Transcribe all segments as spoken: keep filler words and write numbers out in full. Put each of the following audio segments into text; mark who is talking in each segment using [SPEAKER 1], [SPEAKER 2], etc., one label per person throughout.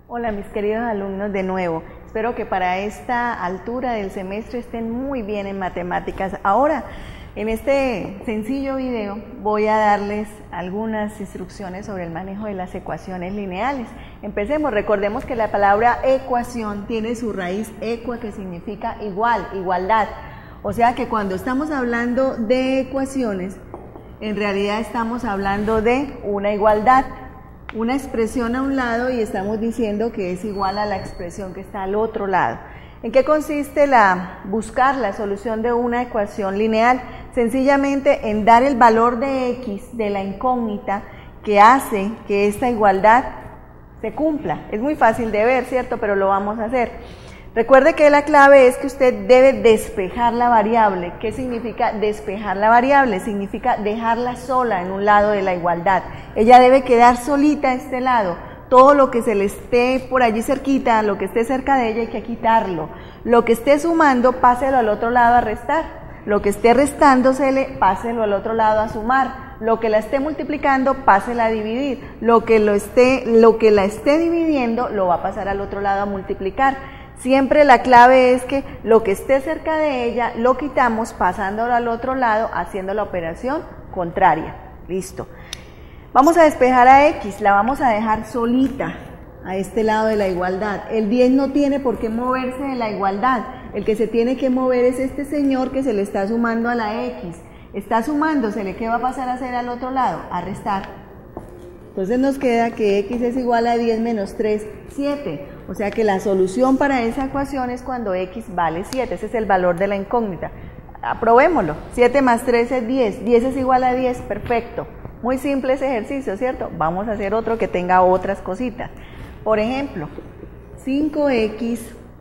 [SPEAKER 1] Hola mis queridos alumnos de nuevo, espero que para esta altura del semestre estén muy bien en matemáticas. Ahora, en este sencillo video voy a darles algunas instrucciones sobre el manejo de las ecuaciones lineales. Empecemos, recordemos que la palabra ecuación tiene su raíz equa, que significa igual, igualdad. O sea que cuando estamos hablando de ecuaciones, en realidad estamos hablando de una igualdad. Una expresión a un lado y estamos diciendo que es igual a la expresión que está al otro lado. ¿En qué consiste la, buscar la solución de una ecuación lineal? Sencillamente en dar el valor de x de la incógnita que hace que esta igualdad se cumpla. Es muy fácil de ver, ¿cierto? Pero lo vamos a hacer. Recuerde que la clave es que usted debe despejar la variable. ¿Qué significa despejar la variable? Significa dejarla sola en un lado de la igualdad. Ella debe quedar solita a este lado. Todo lo que se le esté por allí cerquita, lo que esté cerca de ella hay que quitarlo. Lo que esté sumando, páselo al otro lado a restar. Lo que esté restándosele, páselo al otro lado a sumar. Lo que la esté multiplicando, pásela a dividir. Lo que, lo esté, lo que la esté dividiendo, lo va a pasar al otro lado a multiplicar. Siempre la clave es que lo que esté cerca de ella lo quitamos pasándolo al otro lado, haciendo la operación contraria. Listo. Vamos a despejar a x, la vamos a dejar solita a este lado de la igualdad. El diez no tiene por qué moverse de la igualdad. El que se tiene que mover es este señor que se le está sumando a la x. Está sumándosele, ¿qué va a pasar a hacer al otro lado? A restar. Entonces nos queda que x es igual a diez menos tres, siete. O sea que la solución para esa ecuación es cuando x vale siete. Ese es el valor de la incógnita. Aprobémoslo. siete más tres es diez. diez es igual a diez. Perfecto. Muy simple ese ejercicio, ¿cierto? Vamos a hacer otro que tenga otras cositas. Por ejemplo, cinco x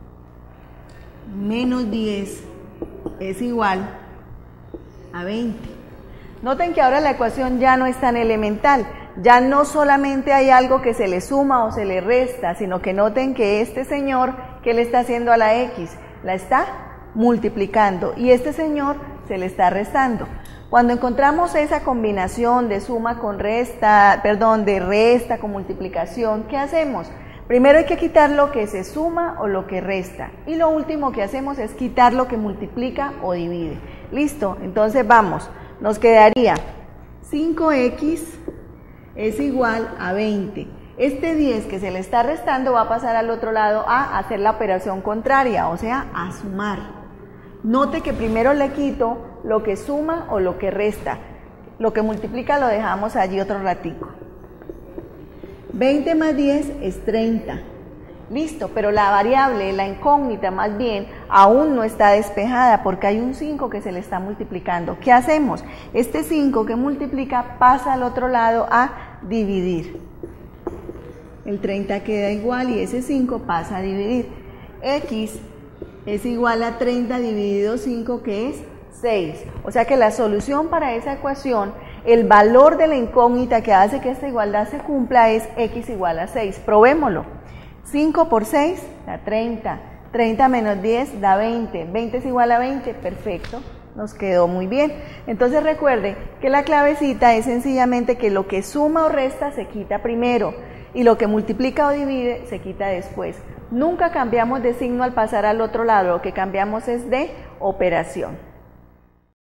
[SPEAKER 1] menos diez es igual a veinte. Noten que ahora la ecuación ya no es tan elemental. Ya no solamente hay algo que se le suma o se le resta, sino que noten que este señor, ¿qué le está haciendo a la x? La está multiplicando y este señor se le está restando. Cuando encontramos esa combinación de suma con resta, perdón, de resta con multiplicación, ¿qué hacemos? Primero hay que quitar lo que se suma o lo que resta y lo último que hacemos es quitar lo que multiplica o divide. Listo, entonces vamos, nos quedaría cinco x es igual a veinte. Este diez que se le está restando va a pasar al otro lado a hacer la operación contraria, o sea, a sumar. Note que primero le quito lo que suma o lo que resta. Lo que multiplica lo dejamos allí otro ratico. veinte más diez es treinta. Listo, pero la variable, la incógnita más bien, aún no está despejada porque hay un cinco que se le está multiplicando. ¿Qué hacemos? Este cinco que multiplica pasa al otro lado a dividir. El treinta queda igual y ese cinco pasa a dividir. X es igual a treinta dividido cinco, que es seis. O sea que la solución para esa ecuación, el valor de la incógnita que hace que esta igualdad se cumpla es x igual a seis. Probémoslo. cinco por seis da treinta, treinta menos diez da veinte, veinte es igual a veinte, perfecto, nos quedó muy bien. Entonces recuerde que la clavecita es sencillamente que lo que suma o resta se quita primero y lo que multiplica o divide se quita después. Nunca cambiamos de signo al pasar al otro lado, lo que cambiamos es de operación.